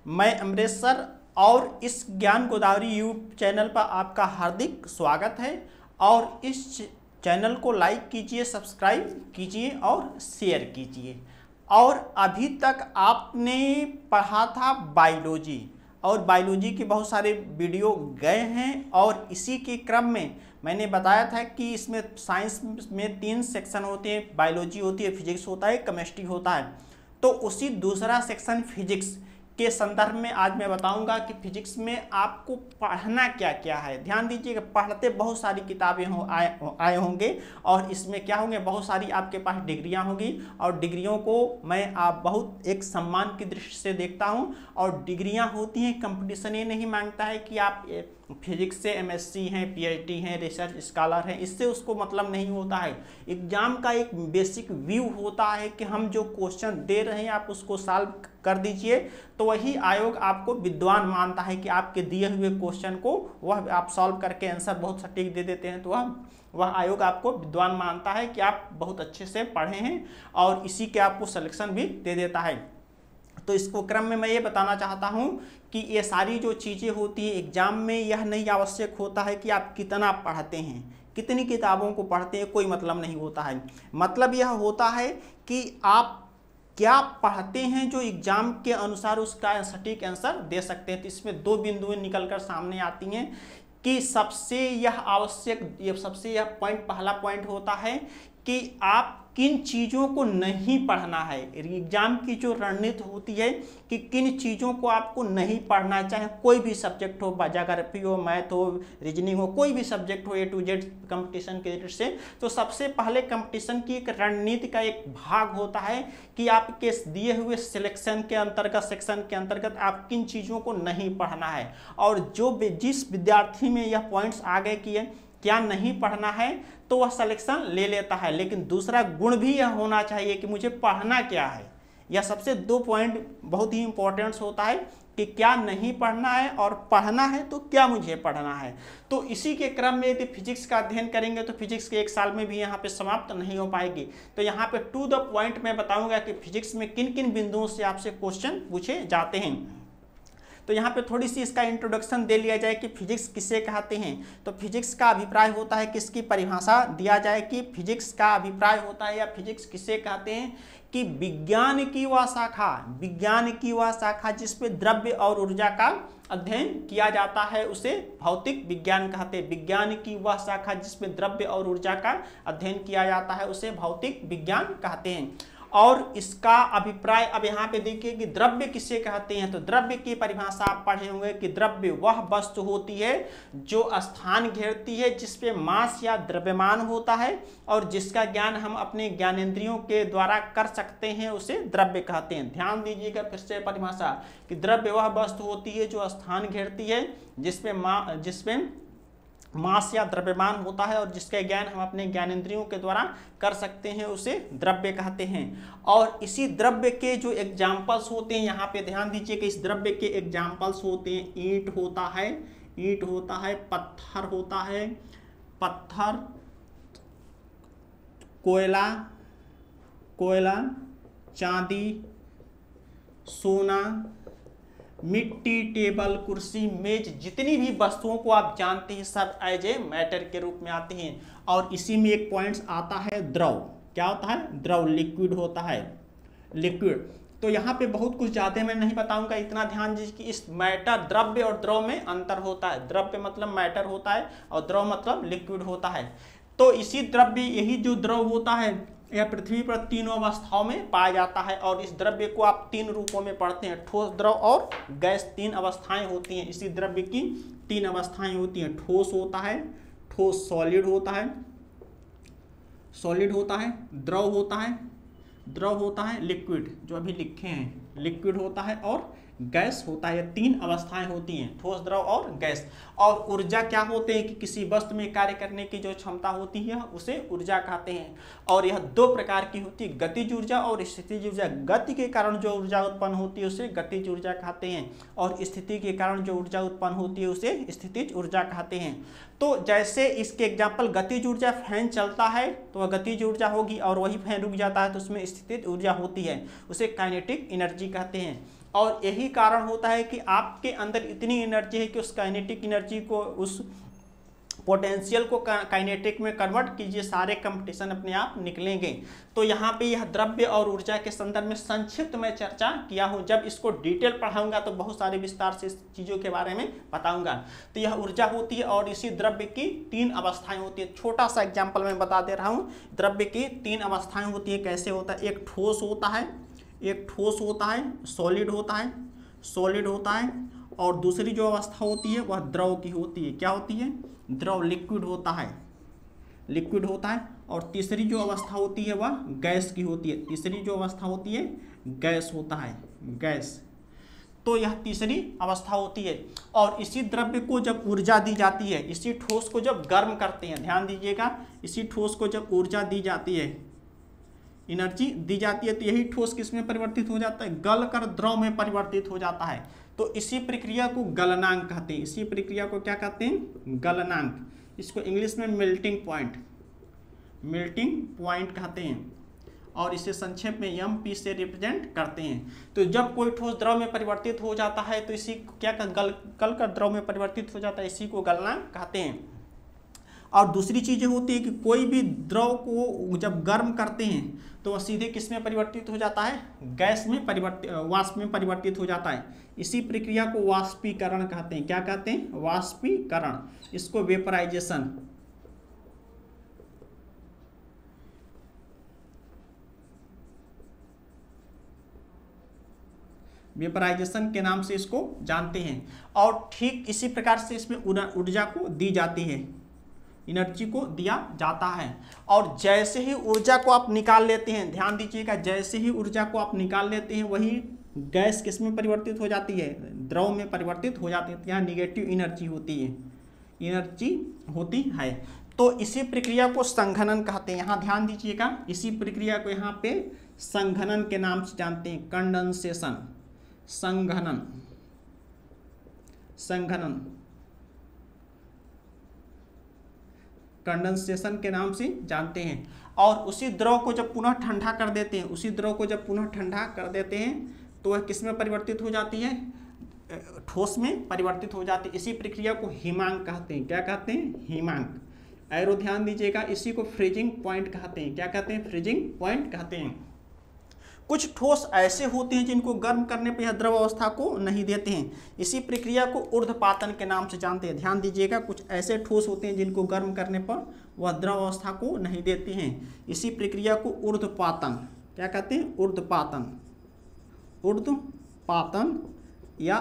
मैं अमरेश सर और इस ज्ञान गोदावरी यूट्यूब चैनल पर आपका हार्दिक स्वागत है। और इस चैनल को लाइक कीजिए, सब्सक्राइब कीजिए और शेयर कीजिए। और अभी तक आपने पढ़ा था बायोलॉजी और बायोलॉजी के बहुत सारे वीडियो गए हैं और इसी के क्रम में मैंने बताया था कि इसमें साइंस में 3 सेक्शन होते हैं, बायोलॉजी होती है, फिजिक्स होता है, केमिस्ट्री होता है। तो उसी दूसरा सेक्शन फिजिक्स के संदर्भ में आज मैं बताऊंगा कि फिजिक्स में आपको पढ़ना क्या क्या है। ध्यान दीजिएगा, पढ़ते बहुत सारी किताबें आए होंगे और इसमें क्या होंगे, बहुत सारी आपके पास डिग्रियां होंगी और डिग्रियों को मैं आप बहुत एक सम्मान की दृष्टि से देखता हूं। और डिग्रियां होती हैं, कंपटीशन ये नहीं मांगता है कि आप फिजिक्स से एमएससी हैं, पीएचडी हैं, रिसर्च स्कॉलर हैं, इससे उसको मतलब नहीं होता है। एग्जाम का एक बेसिक व्यू होता है कि हम जो क्वेश्चन दे रहे हैं आप उसको सॉल्व कर दीजिए, तो वही आयोग आपको विद्वान मानता है कि आपके दिए हुए क्वेश्चन को वह आप सॉल्व करके आंसर बहुत सटीक दे देते हैं, तो वह आयोग आपको विद्वान मानता है कि आप बहुत अच्छे से पढ़े हैं और इसी के आपको सिलेक्शन भी दे देता है। तो इसको क्रम में मैं ये बताना चाहता हूँ कि ये सारी जो चीज़ें होती हैं एग्जाम में, यह नहीं आवश्यक होता है कि आप कितना पढ़ते हैं, कितनी किताबों को पढ़ते हैं, कोई मतलब नहीं होता है। मतलब यह होता है कि आप क्या पढ़ते हैं जो एग्जाम के अनुसार उसका सटीक आंसर दे सकते हैं। तो इसमें 2 बिंदुएं निकलकर सामने आती हैं कि सबसे यह पॉइंट, पहला पॉइंट होता है कि आप किन चीज़ों को नहीं पढ़ना है। एग्जाम की जो रणनीति होती है कि किन चीज़ों को आपको नहीं पढ़ना, चाहे कोई भी सब्जेक्ट हो, ज्योग्राफी हो, मैथ हो, रीजनिंग हो, कोई भी सब्जेक्ट हो, A to Z कंपटीशन के दृष्टि से। तो सबसे पहले कंपटीशन की एक रणनीति का एक भाग होता है कि आपके दिए हुए सिलेक्शन के अंतर्गत, सेक्शन के अंतर्गत आप किन चीज़ों को नहीं पढ़ना है। और जिस विद्यार्थी में यह पॉइंट्स आ गए कि क्या नहीं पढ़ना है तो वह सिलेक्शन ले लेता है। लेकिन दूसरा गुण भी यह होना चाहिए कि मुझे पढ़ना क्या है। यह सबसे 2 पॉइंट बहुत ही इंपॉर्टेंट होता है कि क्या नहीं पढ़ना है और पढ़ना है तो क्या मुझे पढ़ना है। तो इसी के क्रम में यदि फिजिक्स का अध्ययन करेंगे तो फिजिक्स के 1 साल में भी यहाँ पे समाप्त नहीं हो पाएगी। तो यहाँ पे टू द पॉइंट मैं बताऊंगा कि फिजिक्स में किन किन बिंदुओं से आपसे क्वेश्चन पूछे जाते हैं। तो यहाँ पे थोड़ी सी इसका इंट्रोडक्शन दे लिया जाए कि फिजिक्स किसे कहते हैं। तो फिजिक्स का अभिप्राय होता है, किसकी परिभाषा दिया जाए कि फिजिक्स का अभिप्राय होता है या फिजिक्स किसे कहते हैं कि विज्ञान की वह शाखा जिसमें द्रव्य और ऊर्जा का अध्ययन किया जाता है उसे भौतिक विज्ञान कहते हैं। विज्ञान की वह शाखा जिसमें द्रव्य और ऊर्जा का अध्ययन किया जाता है उसे भौतिक विज्ञान कहते हैं। और इसका अभिप्राय अब यहाँ पे देखिए कि द्रव्य किसे कहते हैं। तो द्रव्य की परिभाषा आप पढ़े होंगे कि द्रव्य वह वस्तु होती है जो स्थान घेरती है, जिसपे मास या द्रव्यमान होता है और जिसका ज्ञान हम अपने ज्ञानेंद्रियों के द्वारा कर सकते हैं, उसे द्रव्य कहते हैं। ध्यान दीजिएगा फिर से परिभाषा कि द्रव्य वह वस्तु होती है जो स्थान घेरती है, जिसमें मास या द्रव्यमान होता है और जिसका ज्ञान हम अपने ज्ञानेंद्रियों के द्वारा कर सकते हैं, उसे द्रव्य कहते हैं। और इसी द्रव्य के जो एग्जाम्पल्स होते हैं, यहाँ पे ध्यान दीजिए कि इस द्रव्य के एग्जाम्पल्स होते हैं, ईंट होता है, पत्थर होता है, कोयला, चांदी, सोना, मिट्टी, टेबल, कुर्सी, मेज, जितनी भी वस्तुओं को आप जानते हैं सब एज ए मैटर के रूप में आते हैं। और इसी में एक पॉइंट्स आता है द्रव। क्या होता है? द्रव, लिक्विड होता है, लिक्विड। तो यहाँ पे बहुत कुछ ज़्यादा मैं नहीं बताऊंगा, इतना ध्यान दीजिए कि इस मैटर, द्रव्य और द्रव में अंतर होता है। द्रव्य मतलब मैटर होता है और द्रव मतलब लिक्विड होता है। तो इसी द्रव्य, यही जो द्रव होता है यह पृथ्वी पर 3 अवस्थाओं में पाया जाता है। और इस द्रव्य को आप 3 रूपों में पढ़ते हैं, ठोस, द्रव और गैस। 3 अवस्थाएं होती हैं इसी द्रव्य की, 3 अवस्थाएं होती हैं। ठोस होता है, ठोस सॉलिड होता है, द्रव होता है, लिक्विड जो अभी लिखे हैं, लिक्विड होता है और गैस होता है। 3 अवस्थाएं होती हैं, ठोस, द्रव और गैस। और ऊर्जा क्या होते हैं कि किसी वस्तु में कार्य करने की जो क्षमता होती है उसे ऊर्जा कहते हैं। और यह 2 प्रकार की होती है, गतिज ऊर्जा और स्थितिज ऊर्जा। गति के कारण जो ऊर्जा उत्पन्न होती है उसे गतिज ऊर्जा कहते हैं और स्थिति के कारण जो ऊर्जा उत्पन्न होती है उसे स्थितिज ऊर्जा कहते हैं। तो जैसे इसके एग्जाम्पल, गतिज ऊर्जा, फैन चलता है तो वह गतिज ऊर्जा होगी और वही फैन रुक जाता है तो उसमें स्थितिज ऊर्जा होती है, उसे काइनेटिक एनर्जी कहते हैं। और यही कारण होता है कि आपके अंदर इतनी एनर्जी है कि उस काइनेटिक एनर्जी को, उस पोटेंशियल को काइनेटिक में कन्वर्ट कीजिए, सारे कंपटीशन अपने आप निकलेंगे। तो यहाँ पे यह द्रव्य और ऊर्जा के संदर्भ में संक्षिप्त में चर्चा किया हूँ। जब इसको डिटेल पढ़ाऊंगा तो बहुत सारे विस्तार से इस चीज़ों के बारे में बताऊंगा। तो यह ऊर्जा होती है और इसी द्रव्य की 3 अवस्थाएं होती है। छोटा सा एग्जाम्पल मैं बता दे रहा हूँ। द्रव्य की 3 अवस्थाएं होती है। कैसे होता है? एक ठोस होता है, सॉलिड होता है, और दूसरी जो अवस्था होती है वह द्रव की होती है। क्या होती है? द्रव, लिक्विड होता है। और तीसरी जो अवस्था होती है वह गैस की होती है। गैस होता है, गैस। तो यह तीसरी अवस्था होती है। और इसी द्रव्य को जब ऊर्जा दी जाती है, इसी ठोस को जब गर्म करते हैं, ध्यान दीजिएगा, इसी ठोस को जब ऊर्जा दी जाती है, एनर्जी दी जाती है, तो यही ठोस किस में परिवर्तित हो जाता है? गल कर द्रव में परिवर्तित हो जाता है। तो इसी प्रक्रिया को गलनांक कहते हैं। इसी प्रक्रिया को क्या कहते हैं? गलनांक। इसको इंग्लिश में मेल्टिंग पॉइंट कहते हैं, और इसे संक्षेप में MP से रिप्रेजेंट करते हैं। तो जब कोई ठोस द्रव में परिवर्तित हो जाता है तो इसी क्या गल कर द्रव में परिवर्तित हो जाता है, इसी को गलनांक कहते हैं। और दूसरी चीज़ें होती है कि कोई भी द्रव को जब गर्म करते हैं तो वह सीधे किस में परिवर्तित हो जाता है? गैस में वाष्प में परिवर्तित हो जाता है। इसी प्रक्रिया को वाष्पीकरण कहते हैं। क्या कहते हैं? वाष्पीकरण। इसको वेपराइजेशन के नाम से इसको जानते हैं। और ठीक इसी प्रकार से इसमें ऊर्जा को दी जाती है, एनर्जी को दिया जाता है। और जैसे ही ऊर्जा को आप निकाल लेते हैं, ध्यान दीजिएगा, जैसे ही ऊर्जा को आप निकाल लेते हैं वही गैस किस में परिवर्तित हो जाती है? द्रव में परिवर्तित हो जाती है। यहाँ निगेटिव एनर्जी होती है। तो इसी प्रक्रिया को संघनन कहते हैं। यहाँ ध्यान दीजिएगा, इसी प्रक्रिया को यहाँ पे संघनन के नाम से जानते हैं। कंडेंसेशन, संघनन कंडेंसेशन के नाम से जानते हैं। और उसी द्रव को जब पुनः ठंडा कर देते हैं, तो वह किस में परिवर्तित हो जाती है? ठोस में परिवर्तित हो जाती है। इसी प्रक्रिया को हिमांक कहते हैं। क्या कहते हैं? हिमांक। एरो ध्यान दीजिएगा, इसी को फ्रीजिंग पॉइंट कहते हैं। क्या कहते हैं? फ्रीजिंग पॉइंट कहते हैं। कुछ ठोस ऐसे होते हैं जिनको गर्म करने पर यह द्रव अवस्था को नहीं देते हैं। इसी प्रक्रिया को ऊर्ध्वपातन के नाम से जानते हैं। ध्यान दीजिएगा, कुछ ऐसे ठोस होते हैं जिनको गर्म करने पर वह द्रव अवस्था को नहीं देते हैं। इसी प्रक्रिया को ऊर्ध्वपातन, क्या कहते हैं? ऊर्ध्वपातन या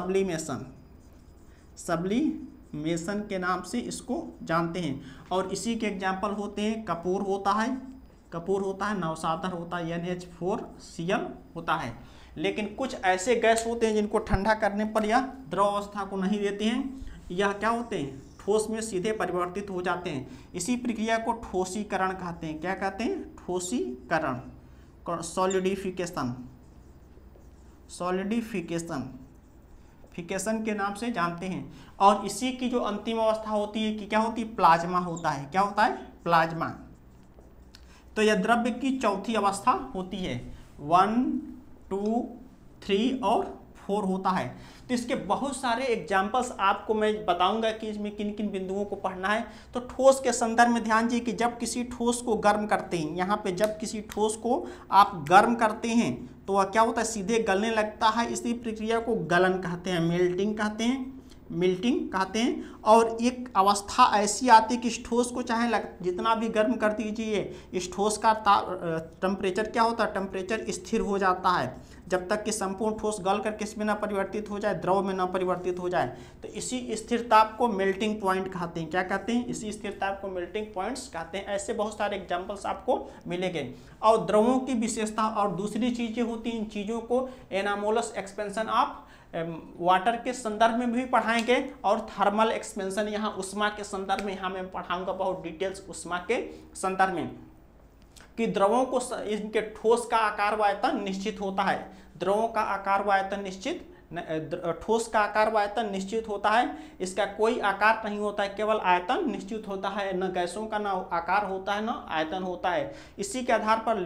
सब्लिमेशन के नाम से इसको जानते हैं। और इसी के एग्जाम्पल होते हैं कपूर होता है, नवसाधर होता है, NH4Cl होता है। लेकिन कुछ ऐसे गैस होते हैं जिनको ठंडा करने पर यह द्रव अवस्था को नहीं देते हैं। यह क्या होते हैं? ठोस में सीधे परिवर्तित हो जाते हैं। इसी प्रक्रिया को ठोसीकरण कहते हैं। क्या कहते हैं? ठोसीकरण, सॉलिडिफिकेशन के नाम से जानते हैं। और इसी की जो अंतिम अवस्था होती है कि क्या होती है? प्लाज्मा होता है। क्या होता है? प्लाज्मा। तो यह द्रव्य की चौथी अवस्था होती है। 1, 2, 3 और 4 होता है। तो इसके बहुत सारे एग्जाम्पल्स आपको मैं बताऊंगा कि इसमें किन किन बिंदुओं को पढ़ना है। तो ठोस के संदर्भ में ध्यान दीजिए कि जब किसी ठोस को गर्म करते हैं, यहाँ पे जब किसी ठोस को आप गर्म करते हैं तो वह क्या होता है? सीधे गलने लगता है। इसी प्रक्रिया को गलन कहते हैं, मेल्टिंग कहते हैं। और एक अवस्था ऐसी आती है कि इस ठोस को चाहे जितना भी गर्म कर दीजिए, इस ठोस का टेम्परेचर क्या होता है? टेम्परेचर स्थिर हो जाता है जब तक कि संपूर्ण ठोस गल कर किस में ना परिवर्तित हो जाए? द्रव में ना परिवर्तित हो जाए। तो इसी स्थिरता को मेल्टिंग पॉइंट कहते हैं। क्या कहते हैं? इसी स्थिरता को मेल्टिंग पॉइंट्स कहते हैं। ऐसे बहुत सारे एग्जाम्पल्स आपको मिलेंगे। और द्रवों की विशेषता और दूसरी चीज़ें होती हैं, इन चीज़ों को एनामोलस एक्सपेंशन ऑफ वाटर के संदर्भ में भी पढ़ाएंगे। और थर्मल एक्सपेंशन यहाँ उष्मा के संदर्भ में यहाँ मैं पढ़ाऊंगा बहुत डिटेल्स उष्मा के संदर्भ में, कि द्रवों को इनके ठोस का आकार व आयतन निश्चित होता है, द्रवों का आकार व आयतन निश्चित ठोस का आकार व आयतन निश्चित होता है, इसका कोई आकार नहीं होता है, केवल आयतन निश्चित होता है, न गैसों का ना आकार होता है न आयतन होता है। इसी के आधार पर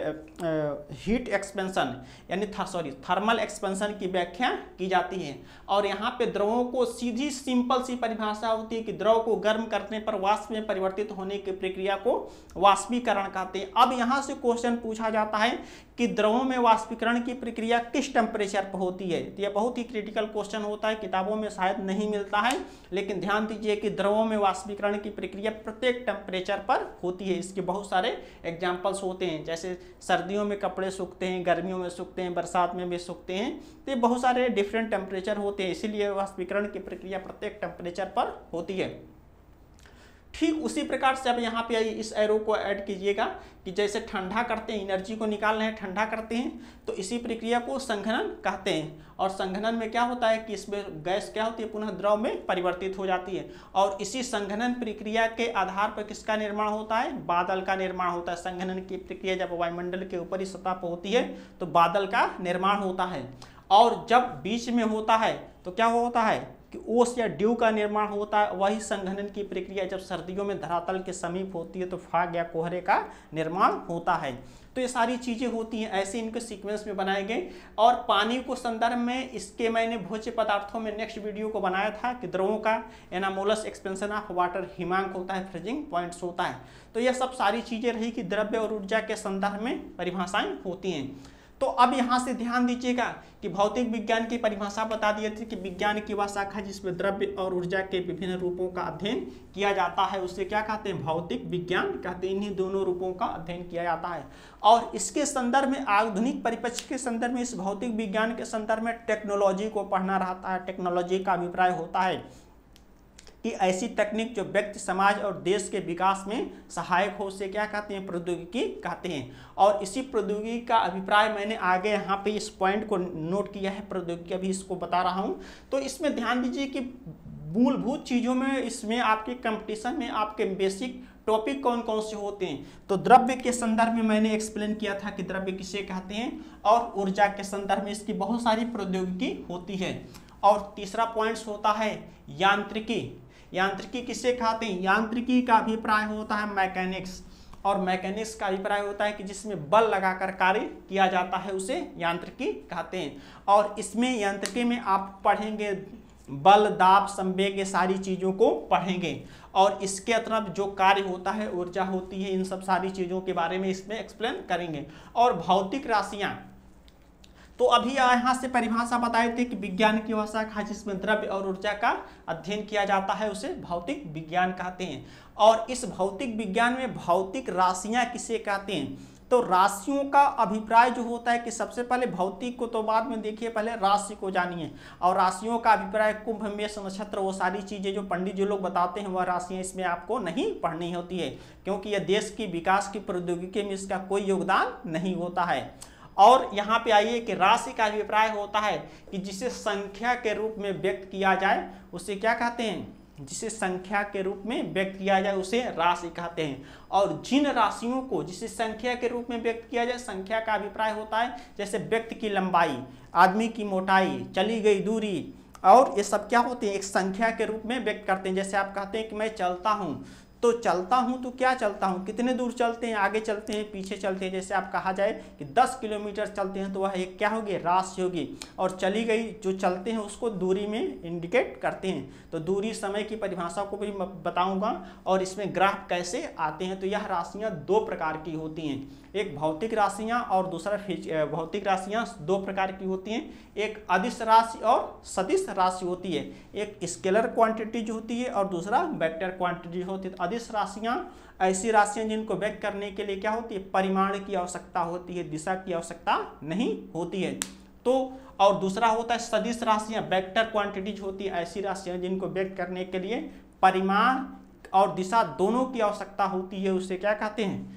हीट एक्सपेंशन यानी थर्मल एक्सपेंशन की व्याख्या की जाती है। और यहाँ पे द्रवों को सीधी सिंपल सी परिभाषा होती है कि द्रव को गर्म करने पर वाष्प में परिवर्तित होने की प्रक्रिया को वाष्पीकरण कहते हैं। अब यहाँ से क्वेश्चन पूछा जाता है कि द्रवों में वाष्पीकरण की प्रक्रिया किस टेम्परेचर पर होती है। तो यह बहुत ही क्रिटिकल क्वेश्चन होता है, किताबों में शायद नहीं मिलता है, लेकिन ध्यान दीजिए कि द्रवों में वाष्पीकरण की प्रक्रिया प्रत्येक टेम्परेचर पर होती है। इसके बहुत सारे एग्जाम्पल्स होते हैं, जैसे सर्दियों में कपड़े सूखते हैं, गर्मियों में सूखते हैं, बरसात में भी सूखते हैं। तो ये बहुत सारे डिफरेंट टेम्परेचर होते हैं, इसीलिए वाष्पीकरण की प्रक्रिया प्रत्येक टेम्परेचर पर होती है। ठीक उसी प्रकार से अब यहाँ पे इस एरो को ऐड कीजिएगा कि जैसे ठंडा करते हैं, एनर्जी को निकाल रहे हैं, ठंडा करते हैं, तो इसी प्रक्रिया को संघनन कहते हैं। और संघनन में क्या होता है कि इसमें गैस क्या होती है, पुनः द्रव में परिवर्तित हो जाती है। और इसी संघनन प्रक्रिया के आधार पर किसका निर्माण होता है, बादल का निर्माण होता है। संघनन की प्रक्रिया जब वायुमंडल के ऊपरी सतह पर होती है तो बादल का निर्माण होता है। और जब बीच में होता है तो क्या होता है कि ओस या ड्यू का निर्माण होता है। वही संघनन की प्रक्रिया जब सर्दियों में धरातल के समीप होती है तो फाग या कोहरे का निर्माण होता है। तो ये सारी चीज़ें होती हैं, ऐसे इनके सीक्वेंस में बनाए गए। और पानी को संदर्भ में इसके मैंने भोज्य पदार्थों में नेक्स्ट वीडियो को बनाया था कि द्रवों का एनामोलस एक्सपेंशन ऑफ वाटर हिमांक होता है, फ्रीजिंग पॉइंट्स होता है। तो यह सब सारी चीज़ें रही कि द्रव्य और ऊर्जा के संदर्भ में परिभाषाएं होती हैं। तो अब यहाँ से ध्यान दीजिएगा कि भौतिक विज्ञान की परिभाषा बता दी थी कि विज्ञान की वह शाखा जिसमें द्रव्य और ऊर्जा के विभिन्न रूपों का अध्ययन किया जाता है, उसे क्या कहते हैं, भौतिक विज्ञान कहते हैं। इन्हीं दोनों रूपों का अध्ययन किया जाता है। और इसके संदर्भ में आधुनिक परिप्रेक्ष्य के संदर्भ में, इस भौतिक विज्ञान के संदर्भ में टेक्नोलॉजी को पढ़ना रहता है। टेक्नोलॉजी का अभिप्राय होता है कि ऐसी तकनीक जो व्यक्ति, समाज और देश के विकास में सहायक हो, उसे क्या कहते हैं, प्रौद्योगिकी कहते हैं। और इसी प्रौद्योगिकी का अभिप्राय मैंने आगे यहाँ पे इस पॉइंट को नोट किया है, प्रौद्योगिकी अभी इसको बता रहा हूँ। तो इसमें ध्यान दीजिए कि मूलभूत चीज़ों में इसमें आपके कंपटीशन में आपके बेसिक टॉपिक कौन कौन से होते हैं। तो द्रव्य के संदर्भ में मैंने एक्सप्लेन किया था कि द्रव्य किसे कहते हैं, और ऊर्जा के संदर्भ में इसकी बहुत सारी प्रौद्योगिकी होती है। और तीसरा पॉइंट होता है यांत्रिकी। यांत्रिकी किसे कहते हैं, यांत्रिकी का अभिप्राय होता है मैकेनिक्स। और मैकेनिक्स का अभिप्राय होता है कि जिसमें बल लगाकर कार्य किया जाता है, उसे यांत्रिकी कहते हैं। और इसमें यांत्रिकी में आप पढ़ेंगे बल, दाब, संवेग, ये सारी चीज़ों को पढ़ेंगे। और इसके अतिरिक्त जो कार्य होता है, ऊर्जा होती है, इन सब सारी चीज़ों के बारे में इसमें एक्सप्लेन करेंगे। और भौतिक राशियाँ, तो अभी यहाँ से परिभाषा बताए थे कि विज्ञान की वह शाखा जिसमें द्रव्य और ऊर्जा का अध्ययन किया जाता है, उसे भौतिक विज्ञान कहते हैं। और इस भौतिक विज्ञान में भौतिक राशियाँ किसे कहते हैं, तो राशियों का अभिप्राय जो होता है कि सबसे पहले भौतिक को तो बाद में देखिए, पहले राशि को जानिए। और राशियों का अभिप्राय कुंभ, मेष, नक्षत्र, वो सारी चीज़ें जो पंडित जी लोग बताते हैं, वह राशियाँ इसमें आपको नहीं पढ़नी होती है, क्योंकि यह देश की विकास की प्रौद्योगिकी में इसका कोई योगदान नहीं होता है। और यहाँ पे आइए कि राशि का अभिप्राय होता है कि जिसे संख्या के रूप में व्यक्त किया जाए, उसे क्या कहते हैं, जिसे संख्या के रूप में व्यक्त किया जाए उसे राशि कहते हैं। और जिन राशियों को जिसे संख्या के रूप में व्यक्त किया जाए, संख्या का अभिप्राय होता है जैसे व्यक्ति की लंबाई, आदमी की मोटाई, चली गई दूरी, और ये सब क्या होते हैं, एक संख्या के रूप में व्यक्त करते हैं। जैसे आप कहते हैं कि मैं चलता हूँ, तो चलता हूँ तो क्या चलता हूँ, कितने दूर चलते हैं, आगे चलते हैं, पीछे चलते हैं। जैसे आप कहा जाए कि 10 किलोमीटर चलते हैं तो वह एक क्या होगी, राशि होगी। और चली गई जो चलते हैं उसको दूरी में इंडिकेट करते हैं। तो दूरी समय की परिभाषा को भी बताऊंगा और इसमें ग्राफ कैसे आते हैं। तो यह राशियाँ दो प्रकार की होती हैं, एक भौतिक राशियाँ और दूसरा भौतिक राशियाँ दो प्रकार की होती हैं, एक अदिश राशि और सदिश राशि होती है। एक स्केलर क्वांटिटी जो होती है और दूसरा वेक्टर क्वांटिटी होती है। अदिश राशियाँ ऐसी राशियाँ जिनको व्यक्त करने के लिए क्या होती है, परिमाण की आवश्यकता होती है, दिशा की आवश्यकता नहीं होती है। तो और दूसरा होता है सदिश राशियाँ, वेक्टर क्वांटिटीज होती है, ऐसी राशियाँ जिनको व्यक्त करने के लिए परिमाण और दिशा दोनों की आवश्यकता होती है, उसे क्या कहते हैं,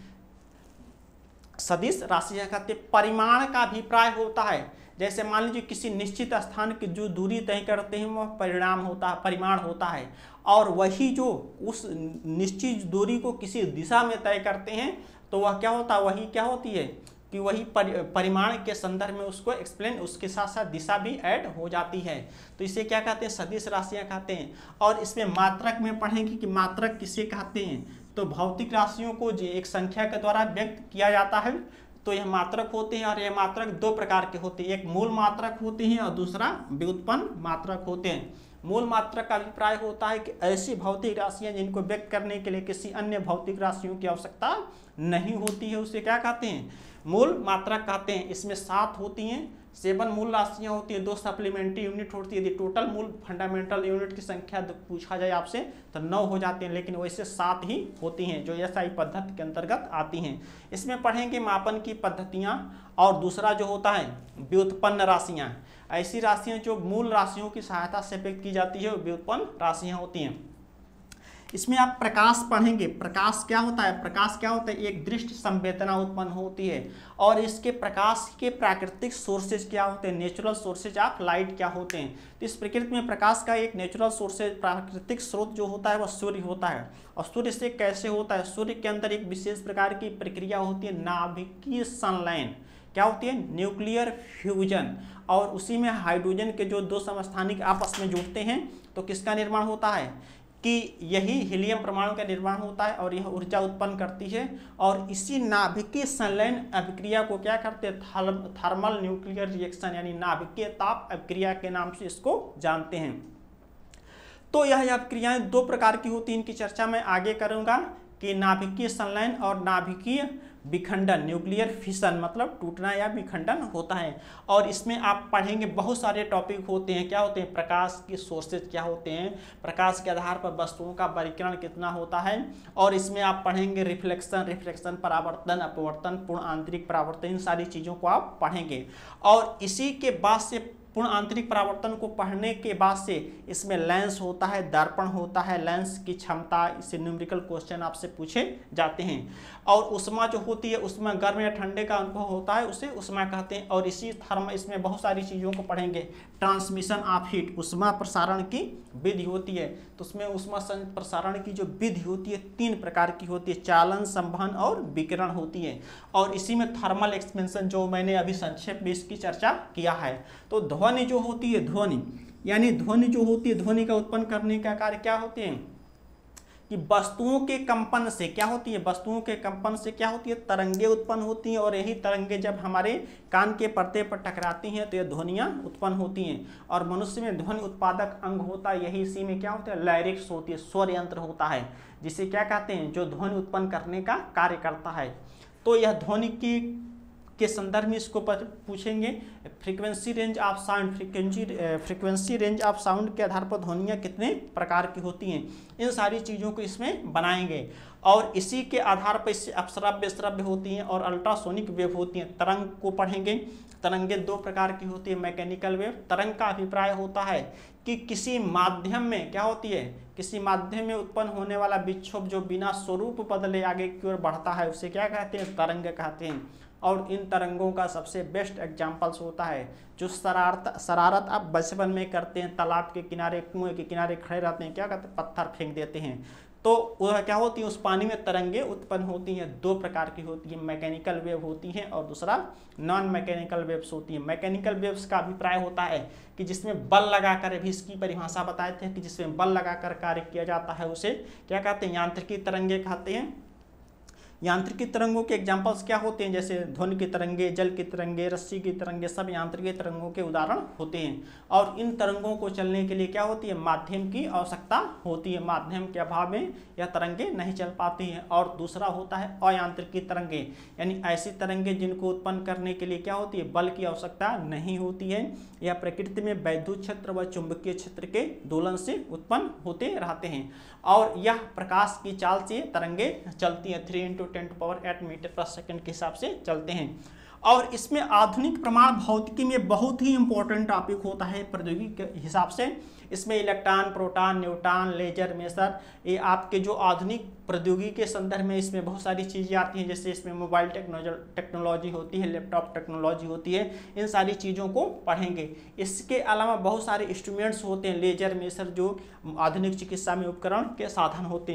सदिश राशियाँ कहते हैं। परिमाण का अभिप्राय होता है जैसे मान लीजिए किसी निश्चित स्थान की जो दूरी तय करते हैं वह परिमाण होता है। और वही जो उस निश्चित दूरी को किसी दिशा में तय करते हैं तो वह क्या होता है, वही क्या होती है, कि वही परिमाण के संदर्भ में उसको एक्सप्लेन, उसके साथ साथ दिशा भी ऐड हो जाती है। तो इसे क्या कहते हैं, सदिश राशियां कहते हैं। और इसमें मात्रक में पढ़ेंगे कि मात्रक किसे कहते हैं। तो भौतिक राशियों को एक संख्या के द्वारा व्यक्त किया जाता है, तो यह मात्रक होते हैं। और यह मात्रक दो प्रकार के होते हैं, एक मूल मात्रक होते हैं और दूसरा व्युत्पन्न मात्रक होते हैं। मूल मात्रक का अभिप्राय होता है कि ऐसी भौतिक राशियां जिनको व्यक्त करने के लिए किसी अन्य भौतिक राशियों की आवश्यकता नहीं होती है, उसे क्या कहते हैं, मूल मात्रक कहते हैं। इसमें 7 होती हैं, 7 मूल राशियां होती है, 2 सप्लीमेंट्री यूनिट होती है। यदि टोटल मूल फंडामेंटल यूनिट की संख्या पूछा जाए आपसे तो 9 हो जाते हैं, लेकिन वैसे 7 ही होती हैं जो एसआई पद्धति के अंतर्गत आती हैं। इसमें पढ़ेंगे मापन की पद्धतियां, और दूसरा जो होता है व्युत्पन्न राशियां। ऐसी राशियां जो मूल राशियों की सहायता से व्यक्त की जाती है वो व्युत्पन्न राशियां होती हैं। इसमें आप प्रकाश पढ़ेंगे। प्रकाश क्या होता है, प्रकाश क्या होता है, एक दृष्टि संवेदना उत्पन्न होती है। और इसके प्रकाश के प्राकृतिक सोर्सेज क्या होते हैं, नेचुरल सोर्सेज ऑफ लाइट क्या होते हैं। तो इस प्रकृति में प्रकाश का एक नेचुरल सोर्सेज, प्राकृतिक स्रोत जो होता है वह सूर्य होता है। और सूर्य से कैसे होता है, सूर्य के अंदर एक विशेष प्रकार की प्रक्रिया होती है, नाभिकीय संलयन। क्या होती है, न्यूक्लियर फ्यूजन। और उसी में हाइड्रोजन के जो 2 समस्थानिक आपस में जुड़ते हैं तो किसका निर्माण होता है, कि यही हीलियम परमाणु का निर्माण होता है और यह ऊर्जा उत्पन्न करती है। और इसी नाभिकीय संलयन अभिक्रिया को क्या करते हैं, थर्मल न्यूक्लियर रिएक्शन यानी नाभिकीय ताप अभिक्रिया के नाम से इसको जानते हैं। तो यह अभिक्रियाएं 2 प्रकार की होती हैं, इनकी चर्चा मैं आगे करूंगा कि नाभिकीय संलयन और नाभिकीय विखंडन, न्यूक्लियर फिशन मतलब टूटना या विखंडन होता है। और इसमें आप पढ़ेंगे बहुत सारे टॉपिक होते हैं, क्या होते हैं, प्रकाश के सोर्सेज क्या होते हैं, प्रकाश के आधार पर वस्तुओं का वर्गीकरण कितना होता है। और इसमें आप पढ़ेंगे रिफ्लेक्शन, परावर्तन, अपवर्तन, पूर्ण आंतरिक परावर्तन, इन सारी चीज़ों को आप पढ़ेंगे। और इसी के बाद से पूर्ण आंतरिक परावर्तन को पढ़ने के बाद से इसमें लेंस होता है, दर्पण होता है, लेंस की क्षमता, इससे न्यूमेरिकल क्वेश्चन आपसे पूछे जाते हैं। और उष्मा जो होती है, उष्मा गर्म या ठंडे का अनुभव होता है, उसे उष्मा कहते हैं। और इसी थर्म इसमें बहुत सारी चीज़ों को पढ़ेंगे। ट्रांसमिशन ऑफ हीट, उष्मा प्रसारण की विधि होती है। तो उसमें उष्मा प्रसारण की जो विधि होती है 3 प्रकार की होती है, चालन, संवहन और विकिरण होती है। और इसी में थर्मल एक्सपेंशन जो मैंने अभी संक्षेप में इसकी चर्चा किया है। तो ध्वनि जो होती है, ध्वनि यानी ध्वनि जो होती है, ध्वनि का उत्पन्न करने का कार्य क्या होते हैं, कि वस्तुओं के कंपन से क्या होती है, वस्तुओं के कंपन से क्या होती है, तरंगे उत्पन्न होती हैं। और यही तरंगे जब हमारे कान के पर्दे पर टकराती हैं तो ये ध्वनियाँ उत्पन्न होती हैं। और मनुष्य में ध्वनि उत्पादक अंग होता है, यही इसी में क्या होता है, लैरिक्स होती है, स्वर यंत्र होता है, जिसे क्या कहते हैं, जो ध्वनि उत्पन्न करने का कार्य करता है। तो यह ध्वनि के संदर्भ में इसको पूछेंगे, frequency range of sound, frequency range of sound के आधार पर ध्वनियाँ कितने प्रकार की होती हैं, इन सारी चीज़ों को इसमें बनाएंगे। और इसी के आधार पर इससे अपश्रव्य, श्रव्य होती हैं और अल्ट्रासोनिक वेव होती हैं। तरंग को पढ़ेंगे। तरंगे 2 प्रकार की होती है, मैकेनिकल वेव। तरंग का अभिप्राय होता है कि किसी माध्यम में क्या होती है, किसी माध्यम में उत्पन्न होने वाला विक्षोभ जो बिना स्वरूप बदले आगे की ओर बढ़ता है उसे क्या कहते हैं, तरंग कहते हैं। और इन तरंगों का सबसे बेस्ट एग्जाम्पल्स होता है जो शरारत आप बचपन में करते हैं, तालाब के किनारे, कुएं के किनारे खड़े रहते हैं, क्या कहते हैं, पत्थर फेंक देते हैं, तो वह क्या होती है, उस पानी में तरंगे उत्पन्न होती हैं। 2 प्रकार की होती है, मैकेनिकल वेव होती हैं और दूसरा नॉन मैकेनिकल वेव्स होती हैं। मैकेनिकल वेव्स का अभिप्राय होता है कि जिसमें बल लगाकर, अभी इसकी परिभाषा बताए थे कि जिसमें बल लगाकर कार्य किया जाता है उसे क्या कहते हैं, यांत्रिकी तरंगे कहते हैं। यांत्रिकी तरंगों के एग्जाम्पल्स क्या होते हैं, जैसे ध्वनि की तरंगे, जल की तरंगे, रस्सी की तरंगे, सब यांत्रिकी तरंगों के उदाहरण होते हैं। और इन तरंगों को चलने के लिए क्या होती है, माध्यम की आवश्यकता होती है। माध्यम के अभाव में यह तरंगे नहीं चल पाती हैं। और दूसरा होता है अयांत्रिकी तरंगे, यानी ऐसी तरंगे जिनको उत्पन्न करने के लिए क्या होती है, बल की आवश्यकता नहीं होती है। यह प्रकृति में वैद्युत क्षेत्र व चुंबकीय क्षेत्र के दोलन से उत्पन्न होते रहते हैं। और यह प्रकाश की चाल से तरंगे चलती हैं, 3 × 10⁸ मीटर/सेकंड के हिसाब से चलते हैं। और इसमें आधुनिक प्रमाण भौतिकी में बहुत ही इंपॉर्टेंट टॉपिक होता है प्रौद्योगिकी के हिसाब से। इसमें electron, proton, neutron, laser, maser, ये आपके जो आधुनिक प्रौद्योगिकी के संदर्भ में इसमें बहुत सारी चीज़ें आती हैं। जैसे इसमें मोबाइल टेक्नोलॉजी होती है, लैपटॉप टेक्नोलॉजी होती है, इन सारी चीज़ों को पढ़ेंगे। इसके अलावा बहुत सारे इंस्ट्रूमेंट्स होते हैं, लेजर, मेसर, जो आधुनिक चिकित्सा में उपकरण के साधन होते हैं।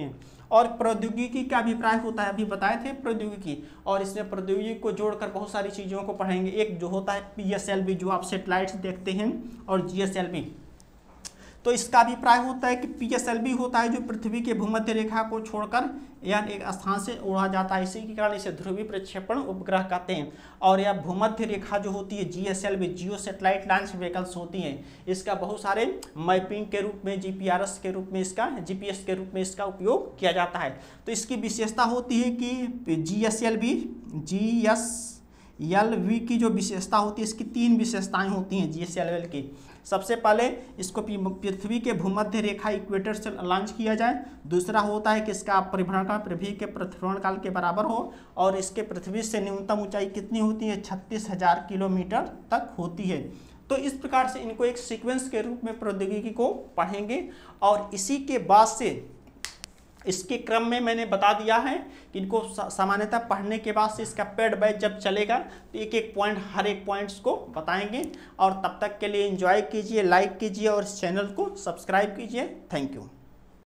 और प्रौद्योगिकी का अभिप्राय होता है, अभी बताए थे प्रौद्योगिकी, और इसमें प्रौद्योगिकी को जोड़कर बहुत सारी चीज़ों को पढ़ेंगे। एक जो होता है PSLV जो आप सेटेलाइट्स देखते हैं, और GSLV। तो इसका अभिप्राय होता है कि PSLV होता है जो पृथ्वी के भूमध्य रेखा को छोड़कर यानी एक स्थान से उड़ा जाता है, इसी के कारण इसे ध्रुवीय प्रक्षेपण उपग्रह कहते हैं। और यह भूमध्य रेखा जो होती है GSLV, geo satellite launch vehicles होती हैं, इसका बहुत सारे मैपिंग के रूप में, GPRS के रूप में, इसका GPS के रूप में इसका उपयोग किया जाता है। तो इसकी विशेषता होती है कि GSLV की जो विशेषता होती है, इसकी 3 विशेषताएं होती हैं GSLV की। सबसे पहले इसको पृथ्वी के भूमध्य रेखा इक्वेटर से लॉन्च किया जाए। दूसरा होता है कि इसका परिभ्रमण काल पृथ्वी के परिभ्रमण काल के बराबर हो, और इसके पृथ्वी से न्यूनतम ऊंचाई कितनी होती है, 36,000 किलोमीटर तक होती है। तो इस प्रकार से इनको एक सीक्वेंस के रूप में प्रौद्योगिकी को पढ़ेंगे, और इसी के बाद से इसके क्रम में मैंने बता दिया है कि इनको सामान्यतः पढ़ने के बाद से इसका पेड बैच जब चलेगा तो एक एक पॉइंट, हर एक पॉइंट्स को बताएंगे। और तब तक के लिए एंजॉय कीजिए, लाइक कीजिए और इस चैनल को सब्सक्राइब कीजिए। Thank you.